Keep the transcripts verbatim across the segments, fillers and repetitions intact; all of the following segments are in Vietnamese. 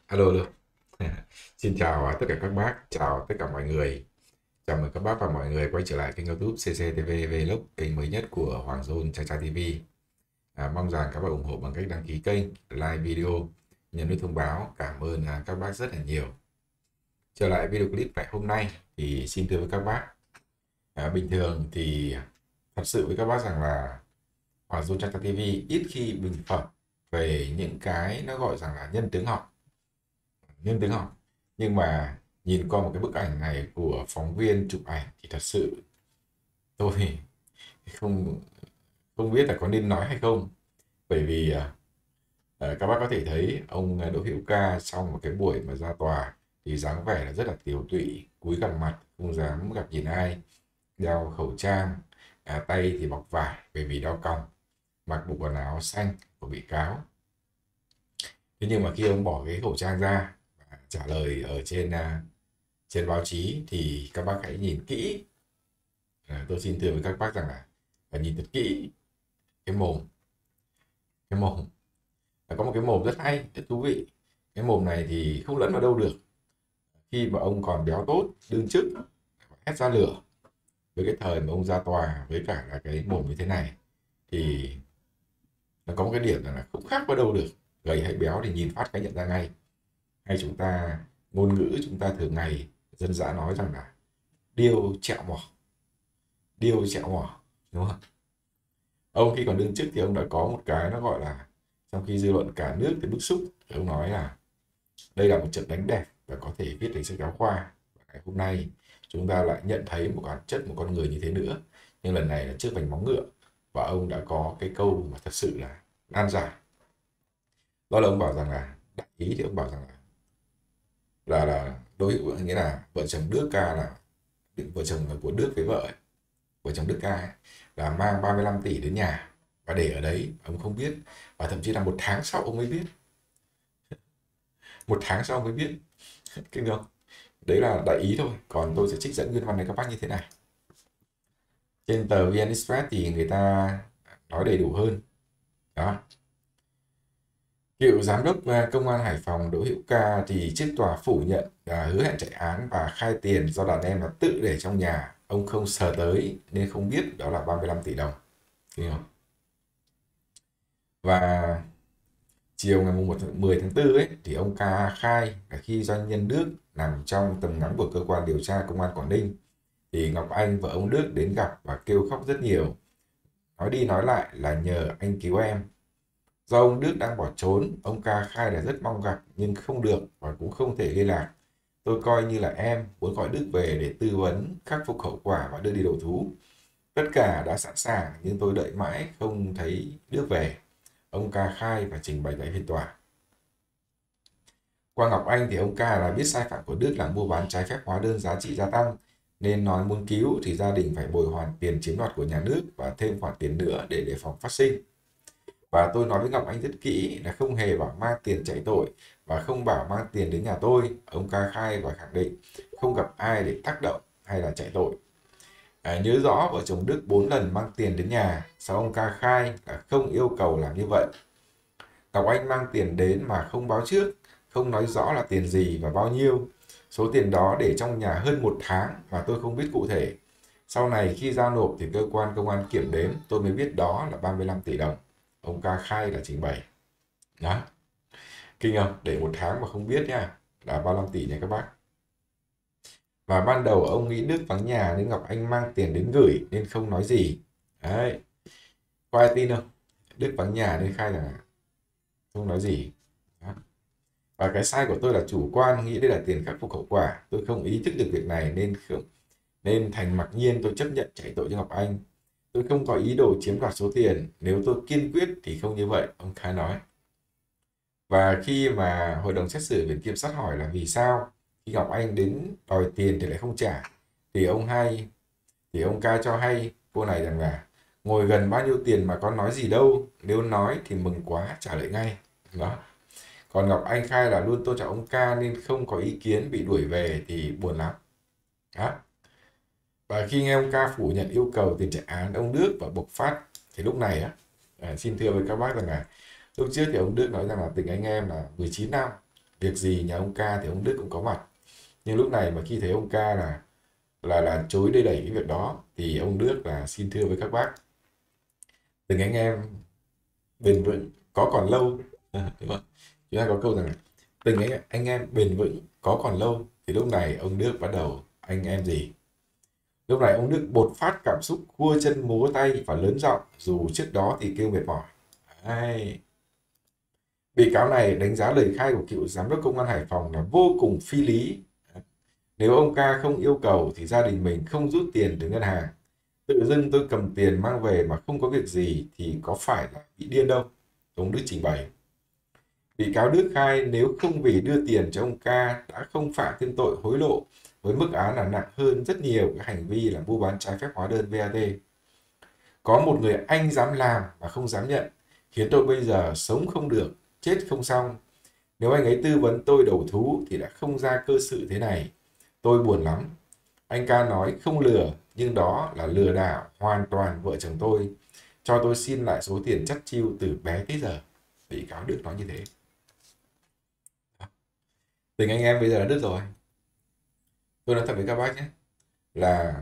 Alo, alo. Xin chào à, tất cả các bác, chào tất cả mọi người. Chào mừng các bác và mọi người quay trở lại kênh YouTube xê xê tê vê Vlog, kênh mới nhất của Hoàng Dôn Cha Cha ti vi. À, mong rằng các bạn ủng hộ bằng cách đăng ký kênh, like video, nhấn nút thông báo. Cảm ơn à, các bác rất là nhiều. Trở lại video clip ngày hôm nay thì xin thưa với các bác. À, bình thường thì thật sự với các bác rằng là Hoàng Dôn Cha Cha ti vi ít khi bình phẩm về những cái nó gọi rằng là nhân tướng học nhân tướng học nhưng mà nhìn qua một cái bức ảnh này của phóng viên chụp ảnh thì thật sự tôi không không biết là có nên nói hay không, bởi vì à, à, các bác có thể thấy ông Đỗ Hữu Ca trong một cái buổi mà ra tòa thì dáng vẻ là rất là tiều tụy, cúi gằm mặt, không dám gặp nhìn ai, đeo khẩu trang, à, tay thì bọc vải bởi vì đau còng, mặc bộ quần áo xanh của bị cáo. Thế nhưng mà khi ông bỏ cái khẩu trang ra và trả lời ở trên à, trên báo chí thì các bác hãy nhìn kỹ. À, tôi xin thưa với các bác rằng là phải nhìn thật kỹ cái mồm. Cái mồm là có một cái mồm rất hay, rất thú vị. Cái mồm này thì không lẫn vào đâu được. Khi mà ông còn béo tốt, đương chức, hét ra lửa, với cái thời mà ông ra tòa với cả là cái mồm như thế này thì nó có một cái điểm là không khác vào đâu được. Gầy hay béo thì nhìn phát cái nhận ra ngay. Hay chúng ta ngôn ngữ chúng ta thường ngày dân dã nói rằng là điêu chẹo mỏ, điêu chẹo mỏ, đúng không? Ông khi còn đương chức thì ông đã có một cái nó gọi là, trong khi dư luận cả nước thì bức xúc, thì ông nói là đây là một trận đánh đẹp và có thể viết thành sách giáo khoa. Và ngày hôm nay chúng ta lại nhận thấy một bản chất một con người như thế nữa, nhưng lần này là trước vành móng ngựa, và ông đã có cái câu mà thật sự là nan giải. Đó là ông bảo rằng là, đại ý thì ông bảo rằng là là là đối hữu, nghĩa là vợ chồng Đức Ca là vợ chồng của Đức với vợ ấy, vợ chồng Đức Ca ấy, là mang ba mươi lăm tỷ đến nhà và để ở đấy ông không biết, và thậm chí là một tháng sau ông mới biết, một tháng sau ông mới biết. Kinh không? Đấy là đại ý thôi, còn tôi sẽ trích dẫn nguyên văn này các bác như thế này. Trên tờ vê en Express thì người ta nói đầy đủ hơn. Đó, cựu giám đốc à, công an Hải Phòng Đỗ Hữu Ca thì trước tòa phủ nhận à, hứa hẹn chạy án và khai tiền do đàn em là tự để trong nhà, ông không sờ tới nên không biết đó là ba mươi lăm tỷ đồng. Thấy không? Và chiều ngày mười tháng tư ấy thì ông Ca khai là khi doanh nhân Đức nằm trong tầm ngắm của cơ quan điều tra công an Quảng Ninh thì Ngọc Anh và ông Đức đến gặp và kêu khóc rất nhiều, nói đi nói lại là nhờ anh cứu em. Do ông Đức đang bỏ trốn, ông Ca khai là rất mong gặp nhưng không được và cũng không thể liên lạc. Tôi coi như là em muốn gọi Đức về để tư vấn, khắc phục hậu quả và đưa đi đầu thú. Tất cả đã sẵn sàng nhưng tôi đợi mãi không thấy Đức về. Ông Ca khai và trình bày tại phiên tòa. Qua Ngọc Anh thì ông Ca là biết sai phạm của Đức là mua bán trái phép hóa đơn giá trị gia tăng, nên nói muốn cứu thì gia đình phải bồi hoàn tiền chiếm đoạt của nhà nước và thêm khoản tiền nữa để đề phòng phát sinh. Và tôi nói với Ngọc Anh rất kỹ là không hề bảo mang tiền chạy tội và không bảo mang tiền đến nhà tôi. Ông Ca khai và khẳng định không gặp ai để tác động hay là chạy tội. À, nhớ rõ vợ chồng Đức bốn lần mang tiền đến nhà, sau ông Ca khai là không yêu cầu làm như vậy. Ngọc Anh mang tiền đến mà không báo trước, không nói rõ là tiền gì và bao nhiêu. Số tiền đó để trong nhà hơn một tháng mà tôi không biết cụ thể. Sau này khi giao nộp thì cơ quan công an kiểm đếm tôi mới biết đó là ba mươi lăm tỷ đồng. Ông Ca khai là trình bày. Đó, kinh không? Để một tháng mà không biết nha, là ba mươi lăm tỷ nha các bác. Và ban đầu ông nghĩ Đức vắng nhà nên Ngọc Anh mang tiền đến gửi nên không nói gì. Đấy, có ai tin không? Đức vắng nhà nên khai là không nói gì. Đó. Và cái sai của tôi là chủ quan, nghĩ đây là tiền khắc phục hậu quả. Tôi không ý thức được việc này nên không, nên thành mặc nhiên tôi chấp nhận chạy tội cho Ngọc Anh. Tôi không có ý đồ chiếm đoạt số tiền, nếu tôi kiên quyết thì không như vậy, ông Khai nói. Và khi mà hội đồng xét xử viện kiểm sát hỏi là vì sao khi Ngọc Anh đến đòi tiền thì lại không trả, thì ông hay thì ông Ca cho hay cô này rằng là ngồi gần bao nhiêu tiền mà có nói gì đâu, nếu nói thì mừng quá trả lời ngay. Đó. Còn Ngọc Anh khai là luôn tôn trọng ông Ca nên không có ý kiến, bị đuổi về thì buồn lắm. Đó. Và khi nghe ông Ca phủ nhận yêu cầu tiền chạy án, ông Đức và bộc phát. Thì lúc này á, à, xin thưa với các bác rằng là lúc trước thì ông Đức nói rằng là tình anh em là mười chín năm, việc gì nhà ông ca thì ông Đức cũng có mặt. Nhưng lúc này mà khi thấy ông ca là là là chối đây đẩy cái việc đó thì ông Đức là xin thưa với các bác, từng anh em bền vững có còn lâu. Đúng không? Chúng ta có câu rằng là, từng anh, anh em bền vững có còn lâu, thì lúc này ông Đức bắt đầu anh em gì. Lúc này ông Đức bột phát cảm xúc, khua chân múa tay và lớn giọng dù trước đó thì kêu mệt mỏi. Đấy. Bị cáo này đánh giá lời khai của cựu giám đốc công an Hải Phòng là vô cùng phi lý. Nếu ông ca không yêu cầu thì gia đình mình không rút tiền từ ngân hàng. Tự dưng tôi cầm tiền mang về mà không có việc gì thì có phải là bị điên đâu. Ông Đức trình bày. Bị cáo Đức khai nếu không vì đưa tiền cho ông ca đã không phạm thêm tội hối lộ với mức án là nặng hơn rất nhiều cái hành vi là mua bán trái phép hóa đơn vê a tê. Có một người anh dám làm mà không dám nhận, khiến tôi bây giờ sống không được, chết không xong. Nếu anh ấy tư vấn tôi đầu thú thì đã không ra cơ sự thế này. Tôi buồn lắm. Anh ca nói không lừa, nhưng đó là lừa đảo hoàn toàn vợ chồng tôi. Cho tôi xin lại số tiền chắt chiu từ bé tới giờ. Bị cáo Đức nói như thế. Tình anh em bây giờ là đứt rồi. Tôi nói thật với các bác nhé, là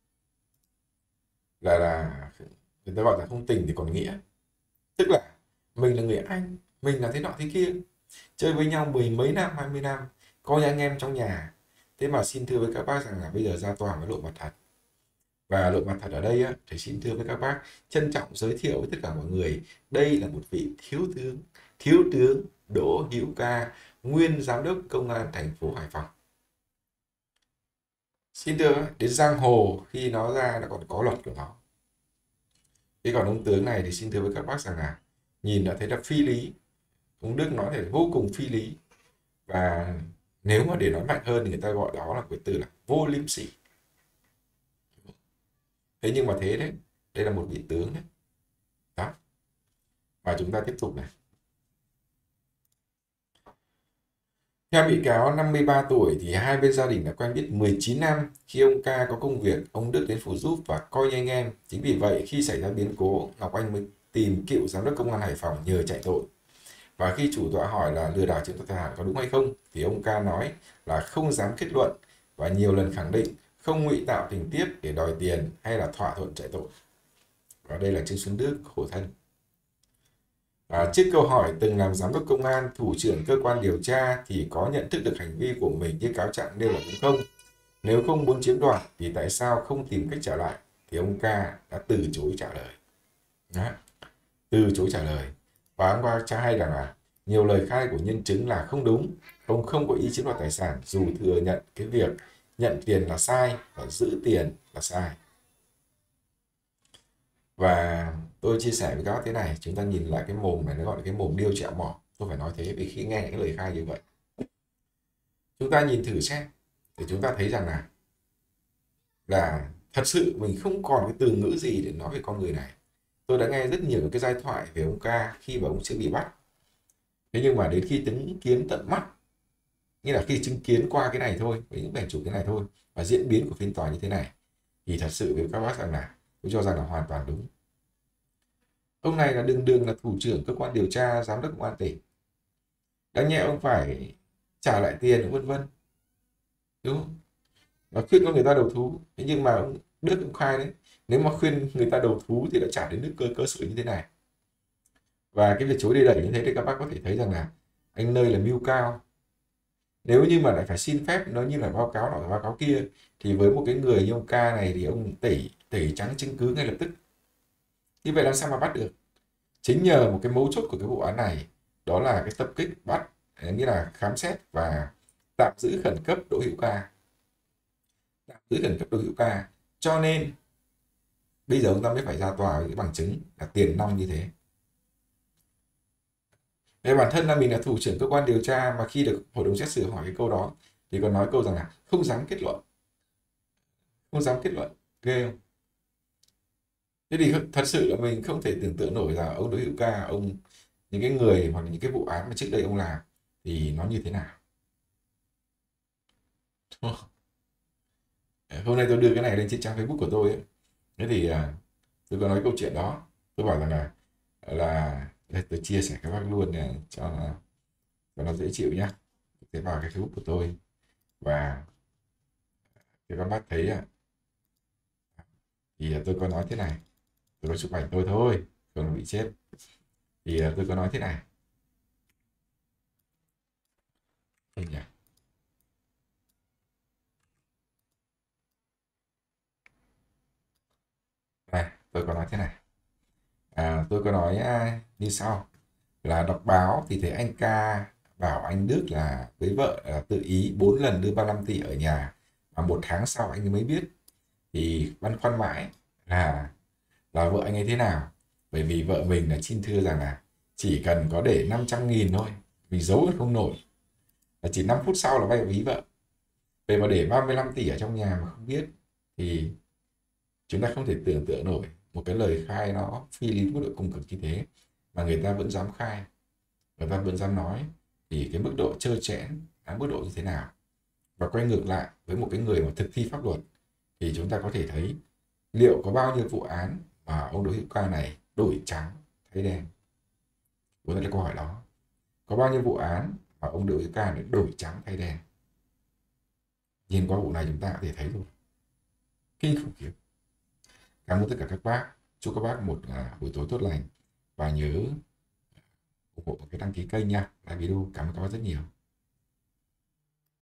là là người ta gọi là không tình thì còn nghĩa. Tức là mình là người anh, mình là thế nọ thế kia, chơi với nhau mười mấy năm, hai mươi năm, coi như anh em trong nhà. Thế mà xin thưa với các bác rằng là bây giờ ra tòa mới lộ mặt thật. Và lộ mặt thật ở đây á, thì xin thưa với các bác, trân trọng giới thiệu với tất cả mọi người, đây là một vị thiếu tướng, thiếu tướng Đỗ Hữu Ca, nguyên giám đốc công an thành phố Hải Phòng. Xin thưa, đến giang hồ khi nó ra nó còn có luật của nó. Thế còn ông tướng này thì xin thưa với các bác rằng là nhìn đã thấy là phi lý. Ông Đức nói thì vô cùng phi lý. Và nếu mà để nói mạnh hơn thì người ta gọi đó là cái từ là vô liêm sỉ. Thế nhưng mà thế đấy, đây là một vị tướng đấy. Đó. Và chúng ta tiếp tục này. Theo bị cáo năm mươi ba tuổi thì hai bên gia đình đã quen biết mười chín năm. Khi ông ca có công việc, ông Đức đến phụ giúp và coi như anh em. Chính vì vậy khi xảy ra biến cố, Ngọc Anh mới tìm cựu giám đốc công an Hải Phòng nhờ chạy tội. Và khi chủ tọa hỏi là lừa đảo chiếm đoạt tài sản có đúng hay không, thì ông ca nói là không dám kết luận và nhiều lần khẳng định không ngụy tạo tình tiết để đòi tiền hay là thỏa thuận chạy tội. Và đây là Trương Xuân Đức khổ thân. À, trước câu hỏi từng làm giám đốc công an, thủ trưởng cơ quan điều tra thì có nhận thức được hành vi của mình như cáo trạng nêu là đúng không? Nếu không muốn chiếm đoạt thì tại sao không tìm cách trả lại? Thì ông ca đã từ chối trả lời. Đó. Từ chối trả lời. Và ông ca cho hay rằng là nhiều lời khai của nhân chứng là không đúng. Ông không có ý chiếm đoạt tài sản dù thừa nhận cái việc nhận tiền là sai và giữ tiền là sai. Và tôi chia sẻ với các bác thế này, chúng ta nhìn lại cái mồm này, nó gọi là cái mồm điêu trẹo mỏ. Tôi phải nói thế vì khi nghe những cái lời khai như vậy, chúng ta nhìn thử xem thì chúng ta thấy rằng là là thật sự mình không còn cái từ ngữ gì để nói về con người này. Tôi đã nghe rất nhiều cái giai thoại về ông ca khi mà ông chưa bị bắt. Thế nhưng mà đến khi chứng kiến tận mắt, nghĩa là khi chứng kiến qua cái này thôi, với những bẻ chủ cái này thôi, và diễn biến của phiên tòa như thế này, thì thật sự với các bác rằng là tôi cho rằng là hoàn toàn đúng. Ông này là đường đường là thủ trưởng cơ quan điều tra, giám đốc công an tỉnh. Đáng nhẽ ông phải trả lại tiền, vân vân. Đúng không? Và khuyên con người ta đầu thú. Thế nhưng mà ông Đức cũng khai đấy, nếu mà khuyên người ta đầu thú thì đã trả đến nước cơ cơ sở như thế này. Và cái việc chối đi đẩy như thế thì các bác có thể thấy rằng là anh nơi là mưu cao. Nếu như mà lại phải xin phép nó như là báo cáo nọ báo cáo kia, thì với một cái người như ông ca này thì ông tẩy tẩy trắng chứng cứ ngay lập tức. Như vậy làm sao mà bắt được? Chính nhờ một cái mấu chốt của cái vụ án này, đó là cái tập kích bắt, nghĩa là khám xét và tạm giữ khẩn cấp Đỗ Hữu Ca. Tạm giữ khẩn cấp Đỗ Hữu Ca. Cho nên bây giờ ông ta mới phải ra tòa với cái bằng chứng là tiền nong như thế. Về bản thân là mình là thủ trưởng cơ quan điều tra, mà khi được hội đồng xét xử hỏi cái câu đó thì còn nói câu rằng là không dám kết luận. Không dám kết luận. Ghê không? Thế thì thật sự là mình không thể tưởng tượng nổi là ông Đỗ Hữu Ca, ông những cái người hoặc là những cái vụ án mà trước đây ông làm thì nó như thế nào. Hôm nay tôi đưa cái này lên trên trang Facebook của tôi ấy. Thế thì tôi có nói câu chuyện đó. Tôi bảo rằng là là đây, tôi chia sẻ các bác luôn này, cho nó, cho nó dễ chịu nhé. sẽ vào cái Facebook của tôi. Và thì các bác thấy ạ, thì tôi có nói thế này, tôi có chụp ảnh tôi thôi, không bị chết. Thì tôi có nói thế này. Đây nhỉ? Này, tôi có nói thế này. À, tôi có nói à, như sau là đọc báo thì thấy anh ca bảo anh Đức là với vợ là tự ý bốn lần đưa ba mươi lăm tỷ ở nhà, mà một tháng sau anh mới biết. Thì băn khoăn mãi là là vợ anh ấy thế nào, bởi vì vợ mình là xin thưa rằng là chỉ cần có để năm trăm nghìn thôi, vì giấu còn không nổi, là chỉ năm phút sau là vay vào ví vợ. Về mà để ba mươi lăm tỷ ở trong nhà mà không biết thì chúng ta không thể tưởng tượng nổi một cái lời khai nó phi lý mức độ cùng cực như thế mà người ta vẫn dám khai, người ta vẫn dám nói, thì cái mức độ trơ trẽn là mức độ như thế nào. Và quay ngược lại với một cái người mà thực thi pháp luật thì chúng ta có thể thấy liệu có bao nhiêu vụ án mà ông Đỗ Hữu Ca này đổi trắng thay đen. Vốn là cái câu hỏi đó, có bao nhiêu vụ án mà ông Đỗ Hữu Ca này đổi trắng thay đen. Nhìn qua vụ này chúng ta có thể thấy rồi, kinh khủng khiếp. Cảm ơn tất cả các bác, chúc các bác một uh, buổi tối tốt lành, và nhớ ủng hộ cái đăng ký kênh nha, like video. Cảm ơn các bác rất nhiều.